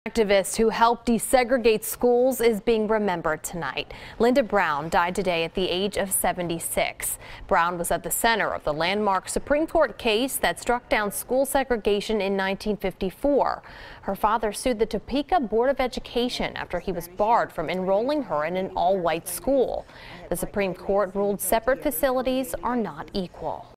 Activist who helped desegregate schools is being remembered tonight. Linda Brown died today at the age of 76. Brown was at the center of the landmark Supreme Court case that struck down school segregation in 1954. Her father sued the Topeka Board of Education after he was barred from enrolling her in an all-white school. The Supreme Court ruled separate facilities are not equal.